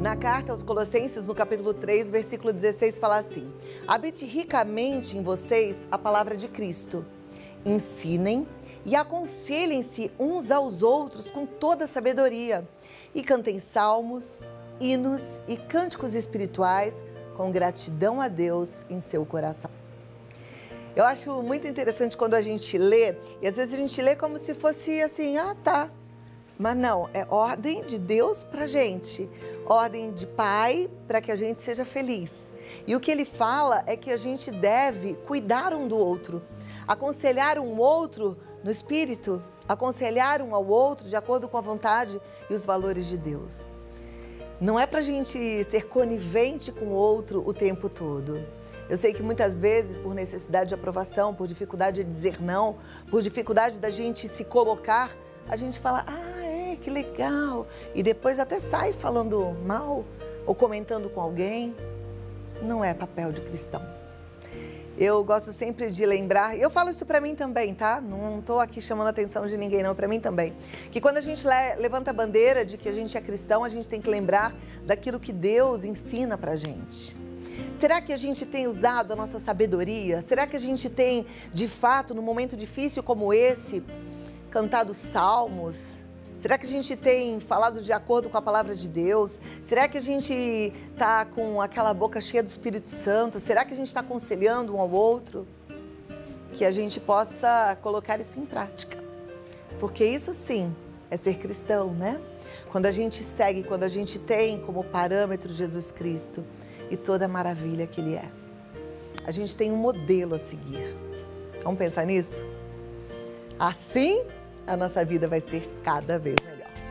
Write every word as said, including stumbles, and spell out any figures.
Na carta aos Colossenses, no capítulo três, versículo dezesseis, fala assim: habite ricamente em vocês a palavra de Cristo. Ensinem e aconselhem-se uns aos outros com toda sabedoria. E cantem salmos, hinos e cânticos espirituais com gratidão a Deus em seu coração. Eu acho muito interessante quando a gente lê, e às vezes a gente lê como se fosse assim, ah, tá. Mas não, é ordem de Deus para a gente, ordem de Pai para que a gente seja feliz. E o que ele fala é que a gente deve cuidar um do outro, aconselhar um outro no Espírito, aconselhar um ao outro de acordo com a vontade e os valores de Deus. Não é para a gente ser conivente com o outro o tempo todo. Eu sei que muitas vezes, por necessidade de aprovação, por dificuldade de dizer não, por dificuldade da gente se colocar, a gente fala, ah, é, que legal. E depois até sai falando mal ou comentando com alguém. Não é papel de cristão. Eu gosto sempre de lembrar, e eu falo isso pra mim também, tá? Não tô aqui chamando a atenção de ninguém, não, pra mim também. Que quando a gente levanta a bandeira de que a gente é cristão, a gente tem que lembrar daquilo que Deus ensina pra gente. Será que a gente tem usado a nossa sabedoria? Será que a gente tem, de fato, num momento difícil como esse, cantado salmos? Será que a gente tem falado de acordo com a palavra de Deus? Será que a gente está com aquela boca cheia do Espírito Santo? Será que a gente está aconselhando um ao outro? Que a gente possa colocar isso em prática. Porque isso sim é ser cristão, né? Quando a gente segue, quando a gente tem como parâmetro Jesus Cristo e toda a maravilha que Ele é. A gente tem um modelo a seguir. Vamos pensar nisso? Assim, a nossa vida vai ser cada vez melhor.